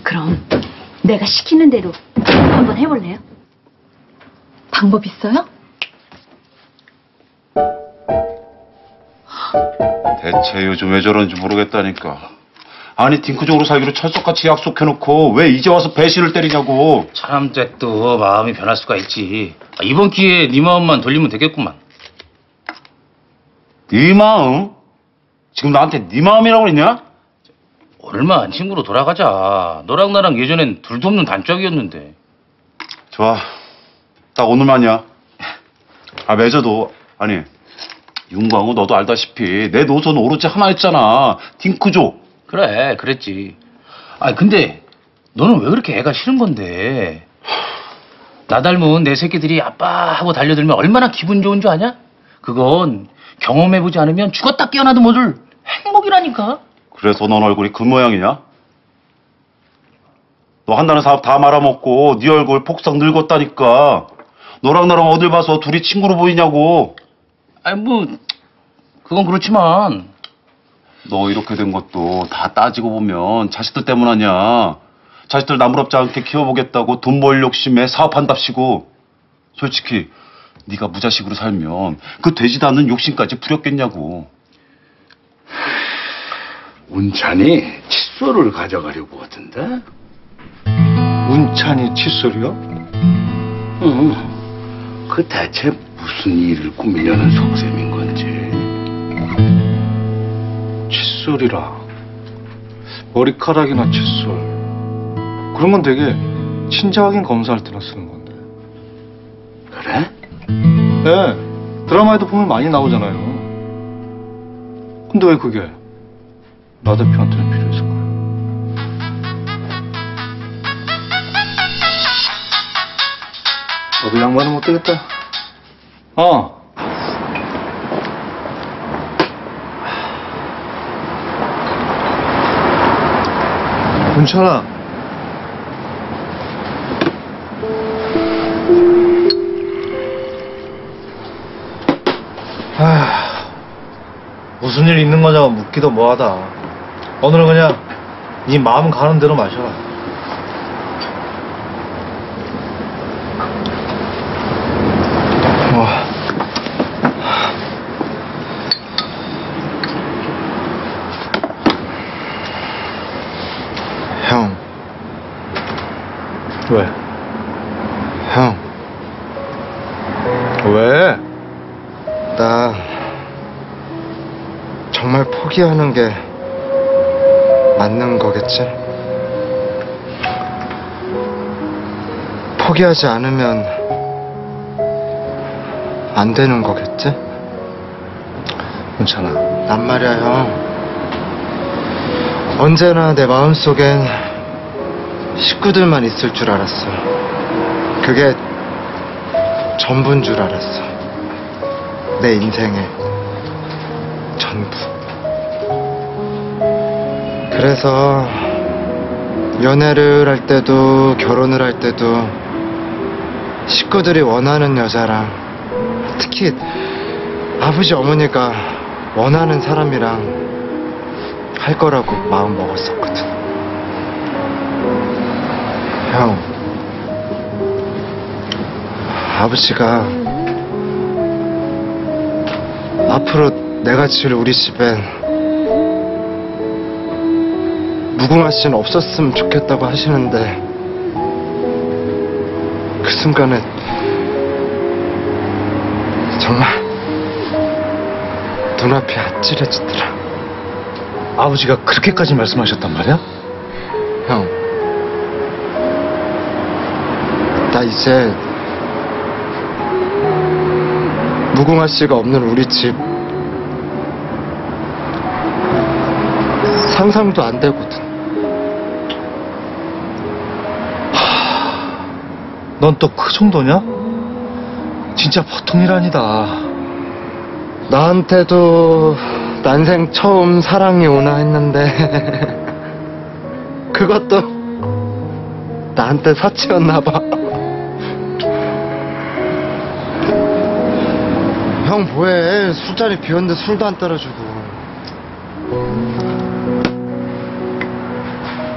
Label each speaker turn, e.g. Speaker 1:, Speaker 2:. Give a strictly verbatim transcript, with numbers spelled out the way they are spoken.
Speaker 1: 그럼 내가 시키는 대로 한번 해볼래요? 방법 있어요?
Speaker 2: 대체 요즘 왜 저런지 모르겠다니까. 아니 딩크족으로 살기로 철석같이 약속해놓고 왜 이제 와서 배신을 때리냐고.
Speaker 3: 사람 댁도 마음이 변할 수가 있지. 아, 이번 기회에 네 마음만 돌리면 되겠구만.
Speaker 2: 네 마음? 지금 나한테 네 마음이라고 그랬냐?
Speaker 3: 오늘만 친구로 돌아가자. 너랑 나랑 예전엔 둘도 없는 단짝이었는데.
Speaker 2: 좋아. 딱 오늘만이야. 아 맺어도 아니 윤광우 너도 알다시피 내 노선 오로지 하나였잖아. 딩크족.
Speaker 3: 그래 그랬지. 아 근데 너는 왜 그렇게 애가 싫은 건데? 나 닮은 내 새끼들이 아빠 하고 달려들면 얼마나 기분 좋은 줄 아냐? 그건 경험해보지 않으면 죽었다 깨어나도 모를 행복이라니까.
Speaker 2: 그래서 넌 얼굴이 그 모양이냐? 너 한다는 사업 다 말아먹고 네 얼굴 폭삭 늙었다니까. 너랑 나랑 어딜 봐서 둘이 친구로 보이냐고.
Speaker 3: 아니 뭐 그건 그렇지만
Speaker 2: 너 이렇게 된 것도 다 따지고 보면 자식들 때문 아니야. 자식들 나무랍지 않게 키워보겠다고 돈 벌 욕심에 사업한답시고. 솔직히 네가 무자식으로 살면 그 되지도 않는 욕심까지 부렸겠냐고.
Speaker 4: 운찬이 칫솔을 가져가려고 하던데?
Speaker 5: 운찬이 칫솔이요?
Speaker 4: 응. 그 대체 무슨 일을 꾸미려는 속셈인 건지.
Speaker 5: 칫솔이라. 머리카락이나 칫솔. 그런 건 되게 친자 확인 검사할 때나 쓰는 건데.
Speaker 4: 그래?
Speaker 5: 네. 드라마에도 보면 많이 나오잖아요. 근데 왜 그게 나 대표한테는 필요했을까요? 너도 양반은 못 되겠다. 어. 문찬아. 아, 무슨 일 있는 거냐고 묻기도 뭐하다. 오늘은 그냥 네 마음 가는 대로 마셔라. 와. 형. 왜? 형. 왜? 나 정말 포기하는 게 맞는 거겠지? 포기하지 않으면 안 되는 거겠지? 괜찮아. 난 말이야, 형. 언제나 내 마음속엔 식구들만 있을 줄 알았어. 그게 전부인 줄 알았어. 내 인생의 전부. 그래서 연애를 할 때도 결혼을 할 때도 식구들이 원하는 여자랑, 특히 아버지 어머니가 원하는 사람이랑 할 거라고 마음 먹었었거든. 형, 아버지가 앞으로 내가 지을 우리 집엔 무궁화 씨는 없었으면 좋겠다고 하시는데, 그 순간에 정말 눈앞이 아찔해지더라. 아버지가 그렇게까지 말씀하셨단 말이야? 형, 나 이제 무궁화 씨가 없는 우리 집 상상도 안 되거든. 넌 또 그 정도냐? 진짜 보통 일 아니다. 나한테도 난생 처음 사랑이 오나 했는데 그것도 나한테 사치였나 봐. 형 뭐해? 술자리 비웠는데 술도 안 따라주고.